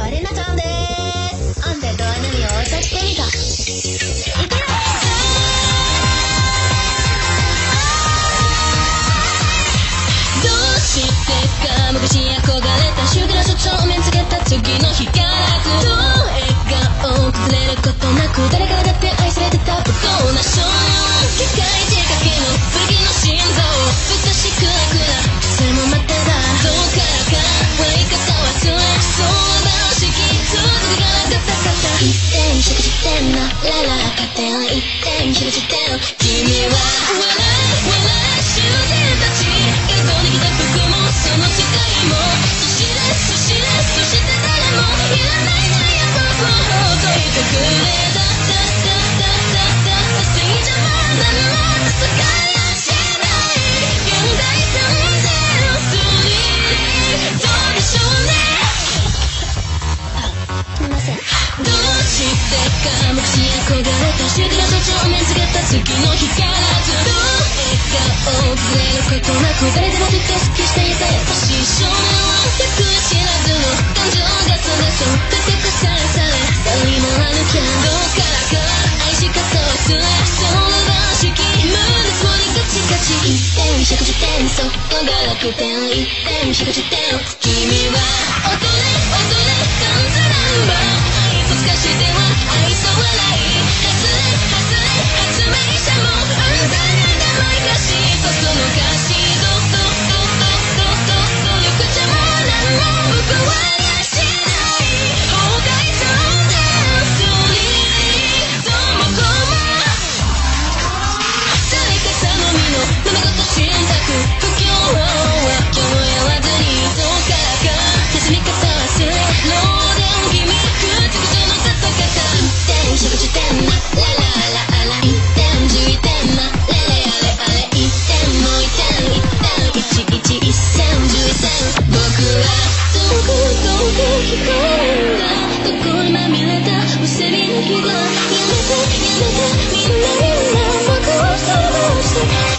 はりなちゃんでーす。安定とは何を歌ってみた。いくよ。どうしてか昔憧れたシュガー所長面つけた次の日からずっと笑顔崩れることなく誰からだって愛されてた不幸な少年。機械仕掛けの武器の心臓少しクラクラそれも待ってた。どうからか割り方忘れそうな式続きがガタガタ一点しくじってんなララ勝手に一点しくじってん君は笑い囚人たち映像に来た服もその世界もそして誰もいらないなら僕をほっといてくれた正義じゃまだまだ世界はしない現代完全のスリーどうでしょうね。どうしてか昔憧れたシュガー所長面つけた次の日からずっと笑顔崩れることなく誰でもずっと好きしていた優しい少年は逆や知らずの感情がそれそう高くされ誰もあるけどから愛し方忘れそうな式胸つもりガチガチ一点110点そこが楽天一点110点君は踊れダンスナンバー愛と透かしては愛と笑い発明者もあんたにでも生かしとその歌詞努力じゃも何も僕はしない崩壊とダンスにどうもこうもされ方のみの物事選択不協和音は今日やわずにどうからか休み方忘れ漏電気味口々のたと方一点110点なララララ一点11点なレレあれ一点もう一点1110僕は遠く聞こえるんだどこにまみれたむせびの日がやめてみんな僕を想像して